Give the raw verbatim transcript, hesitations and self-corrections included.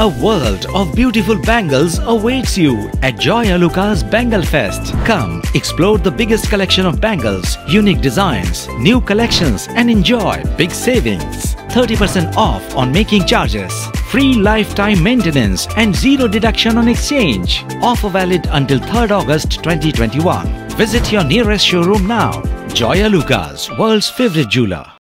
A world of beautiful bangles awaits you at Joyalukkas Bangle Fest. Come explore the biggest collection of bangles, unique designs, new collections and enjoy big savings. thirty percent off on making charges, free lifetime maintenance and zero deduction on exchange. Offer valid until third August twenty twenty-one. Visit your nearest showroom now. Joyalukkas, world's favorite jeweler.